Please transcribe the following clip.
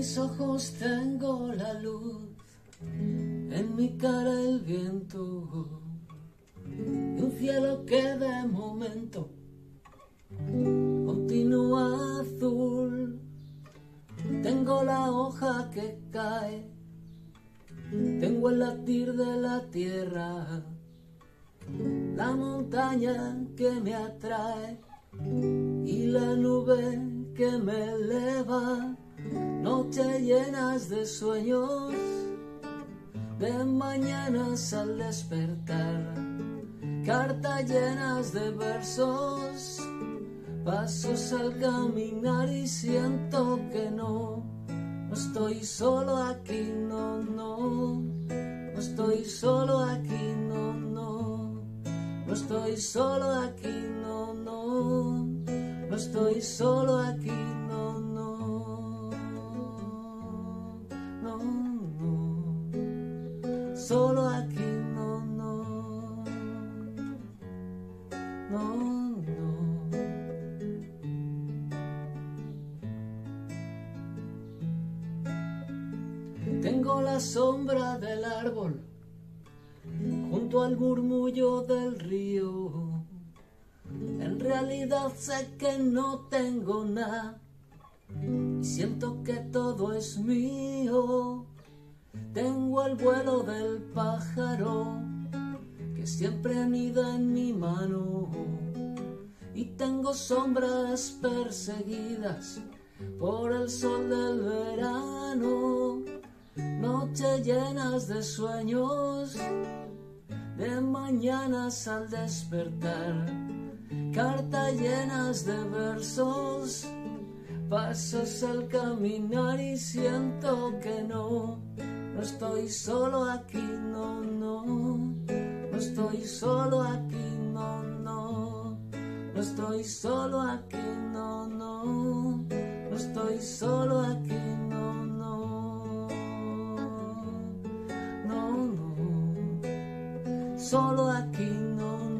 mis ojos tengo la luz, en mi cara el viento y un cielo que de momento continúa azul. Tengo la hoja que cae, tengo el latir de la tierra, la montaña que me atrae y la nube que me eleva. Noches llenas de sueños, de mañanas al despertar, cartas llenas de versos, pasos al caminar y siento que no estoy solo aquí, no estoy solo aquí, no estoy solo aquí, no estoy solo aquí, no solo aquí, no. Tengo la sombra del árbol junto al murmullo del río. En realidad sé que no tengo nada y siento que todo es mío. Tengo el vuelo del pájaro que siempre anida en mi mano y tengo sombras perseguidas por el sol del verano. Noches llenas de sueños, de mañanas al despertar, cartas llenas de versos, pasos al caminar y siento que no estoy solo aquí, no estoy solo aquí, no estoy solo aquí, no estoy solo aquí, no solo aquí, no